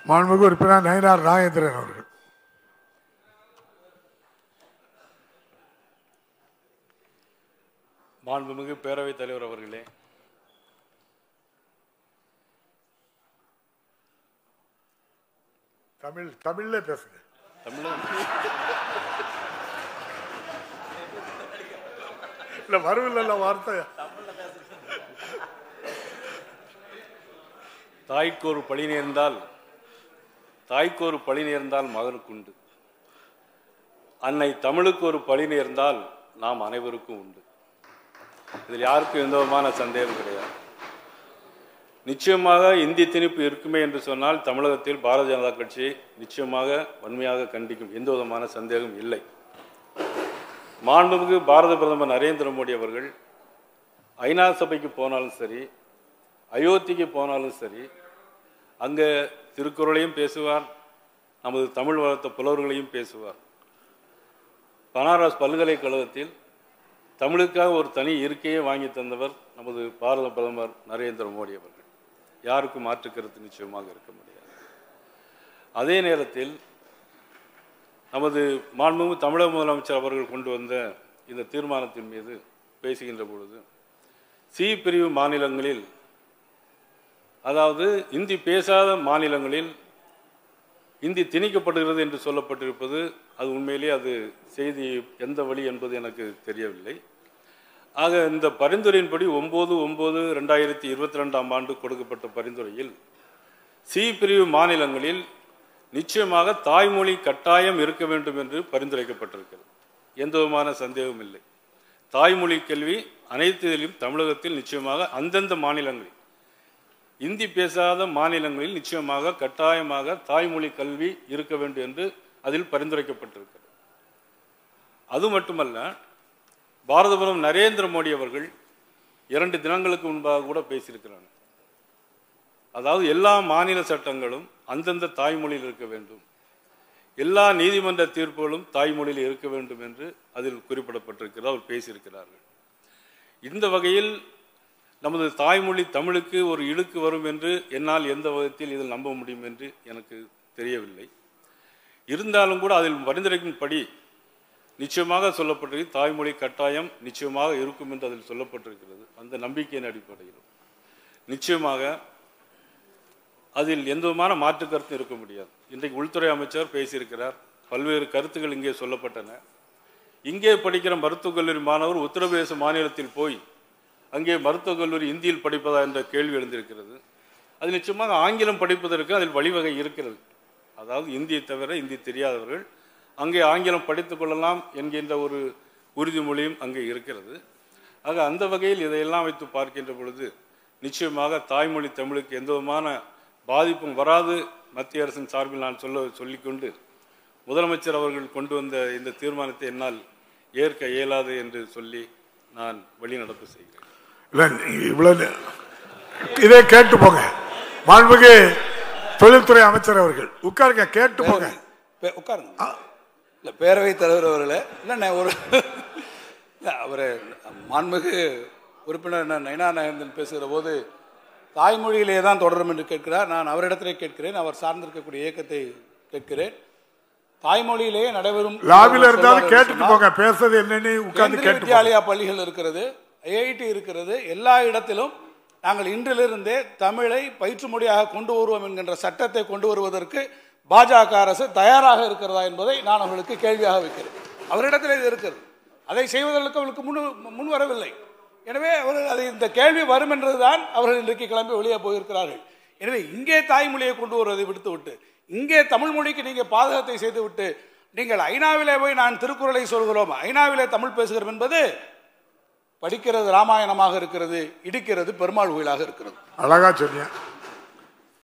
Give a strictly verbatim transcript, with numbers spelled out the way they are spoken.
மாண்புமிகு உறுப்பினர் நயினார் நாகேந்திரன் அவர்கள். மாண்புமிகு பேரவைத் தலைவர் அவர்களே, தமிழ் தமிழ்ல பேசுங்க. தமிழ் இல்ல வரவில்லை வார்த்தை. தாய்க்கு ஒரு பழி நேர்ந்தால் தாய்க்கு ஒரு பழி நேர்ந்தால் மகனுக்குண்டு, அன்னை தமிழுக்கு ஒரு பழி நேர்ந்தால் நாம் அனைவருக்கும் உண்டு. இதில் யாருக்கும் எந்த விதமான சந்தேகம் கிடையாது. நிச்சயமாக இந்தி திணிப்பு இருக்குமே என்று சொன்னால் தமிழகத்தில் பாரதிய ஜனதா கட்சி நிச்சயமாக வன்மையாக கண்டிக்கும், எந்த விதமான சந்தேகம் இல்லை. மாண்புமிகு பாரத பிரதமர் நரேந்திர மோடி அவர்கள் ஐநா சபைக்கு போனாலும் சரி, அயோத்திக்கு போனாலும் சரி, அங்கே திருக்குறளையும் பேசுவார், நமது தமிழ் வளர்த்த புலவர்களையும் பேசுவார். பனாரஸ் பல்கலைக்கழகத்தில் தமிழுக்காக ஒரு தனி இருக்கையை வாங்கி தந்தவர் நமது பாரத பிரதமர் நரேந்திர மோடி அவர்கள். யாருக்கும் மாற்று கருத்து நிச்சயமாக இருக்க முடியாது. அதே நேரத்தில் நமது மாண்புமிகு தமிழக முதலமைச்சர் அவர்கள் கொண்டு வந்த இந்த தீர்மானத்தின் மீது பேசுகின்ற பொழுது, சி பிரிவு மாநிலங்களில், அதாவது இந்தி பேசாத மாநிலங்களில் இந்தி திணிக்கப்படுகிறது என்று சொல்லப்பட்டிருப்பது, அது உண்மையிலே அது செய்தி எந்த வழி என்பது எனக்கு தெரியவில்லை. ஆக இந்த பரிந்துரையின்படி ஒன்பது ஒன்பது ரெண்டாயிரத்தி இருபத்தி ரெண்டாம் ஆண்டு கொடுக்கப்பட்ட பரிந்துரையில் சி பிரிவு மாநிலங்களில் நிச்சயமாக தாய்மொழி கட்டாயம் இருக்க வேண்டும் என்று பரிந்துரைக்கப்பட்டிருக்கிறது. எந்த விதமான சந்தேகமும் இல்லை. தாய்மொழி கல்வி அனைத்திலும் தமிழகத்தில் நிச்சயமாக அந்தந்த மாநிலங்களில், இந்தி பேசாத மாநிலங்களில் நிச்சயமாக கட்டாயமாக தாய்மொழி கல்வி இருக்க வேண்டும் என்று அதில் பரிந்துரைக்கப்பட்டிருக்கிறது. அது மட்டுமல்ல, பாரத பிரதமர் நரேந்திர மோடி அவர்கள் இரண்டு தினங்களுக்கு முன்பாக கூட பேசியிருக்கிறாங்க. அதாவது எல்லா மாநில சட்டங்களும் அந்தந்த தாய்மொழியில் இருக்க வேண்டும், எல்லா நீதிமன்ற தீர்ப்புகளும் தாய்மொழியில் இருக்க வேண்டும் என்று அதில் குறிப்பிடப்பட்டிருக்கிறது, அவர் பேசியிருக்கிறார்கள். இந்த வகையில் நமது தாய்மொழி தமிழுக்கு ஒரு இழுக்கு வரும் என்று என்னால் எந்த விதத்தில் இதில் நம்ப முடியும் என்று எனக்கு தெரியவில்லை. இருந்தாலும் கூட அதில் பரிந்துரைக்கும்படி நிச்சயமாக சொல்லப்பட்டிருக்கு, தாய்மொழி கட்டாயம் நிச்சயமாக இருக்கும் என்று அதில் சொல்லப்பட்டிருக்கிறது. அந்த நம்பிக்கையின் அடிப்படையில் நிச்சயமாக அதில் எந்த விதமான மாற்று கருத்து இருக்க முடியாது. இன்றைக்கு உள்துறை அமைச்சர் பேசியிருக்கிறார், பல்வேறு கருத்துக்கள் இங்கே சொல்லப்பட்டன. இங்கே படிக்கிற மருத்துவக் கல்லூரி மாணவர் உத்தரப்பிரதேச மாநிலத்தில் போய் அங்கே மருத்துவக் கல்லூரி இந்தியில் படிப்பதா என்ற கேள்வி எழுந்திருக்கிறது. அது நிச்சயமாக ஆங்கிலம் படிப்பதற்கு அதில் வழிவகை இருக்கிறது. அதாவது இந்தியை தவிர இந்தி தெரியாதவர்கள் அங்கே ஆங்கிலம் படித்துக் கொள்ளலாம் என்கின்ற ஒரு உறுதிமொழியும் அங்கே இருக்கிறது. ஆக அந்த வகையில் இதையெல்லாம் வைத்து பார்க்கின்ற பொழுது நிச்சயமாக தாய்மொழி தமிழுக்கு எந்த விதமான பாதிப்பும் வராது மத்திய அரசின் சார்பில் நான் சொல்ல சொல்லிக்கொண்டு, முதலமைச்சர் அவர்கள் கொண்டு வந்த இந்த தீர்மானத்தை என்னால் ஏற்க இயலாது என்று சொல்லி நான் வெளிநடப்பு செய்கிறேன். இவ்வளவு இதை கேட்டு போங்க. மாண்புமிகு தொழில்துறை அமைச்சர் அவர்கள் உட்காருங்க, கேட்டு போங்க. உட்காருங்க. இல்லை பேரவைத் தலைவர் அவர்களே, இல்லை ஒரு அவர் மாண்புமிகு உறுப்பினர் நயினார் நாகேந்திரன் பேசுகிற போது தாய்மொழியிலே தான் தொடரும் என்று கேட்கிறார். நான் அவரிடத்திலே கேட்கிறேன், அவர் சார்ந்திருக்கக்கூடிய இயக்கத்தை கேட்கிறேன். தாய்மொழியிலேயே நடைபெறும் லாபில் இருந்தாலும் கேட்டுட்டு போங்க, பேசுறது என்னன்னு உட்கார்ந்து கேட்டு. வித்யாலயா பள்ளிகள் இருக்கிறது, ஐஐடி இருக்கிறது, எல்லா இடத்திலும் நாங்கள் இன்றிலிருந்தே தமிழை பயிற்று மொழியாக கொண்டு வருவோம் என்கின்ற சட்டத்தை கொண்டு வருவதற்கு பாஜக அரசு தயாராக இருக்கிறதா என்பதை நான் அவர்களுக்கு கேள்வியாக வைக்கிறேன். அவரிடத்தில் இது இருக்கிறது, அதை செய்வதற்கு அவர்களுக்கு முன் முன் வரவில்லை. எனவே அவர்கள் அதை இந்த கேள்வி வரும் என்றுதான் அவர்கள் இன்றைக்கு கிளம்பி வெளியே போயிருக்கிறார்கள். எனவே இங்கே தாய்மொழியை கொண்டு வருவதை விடுத்துவிட்டு இங்கே தமிழ் மொழிக்கு நீங்கள் பாதகத்தை செய்துவிட்டு நீங்கள் ஐநாவிலே போய் நான் திருக்குறளை சொல்கிறோம், ஐநாவிலே தமிழ் பேசுகிறோம் என்பது படிக்கிறது ராமாயணமாக இருக்கிறது, இடிக்கிறது பெருமாள் கோயிலாக இருக்கிறது. அழகா சொன்னீங்க.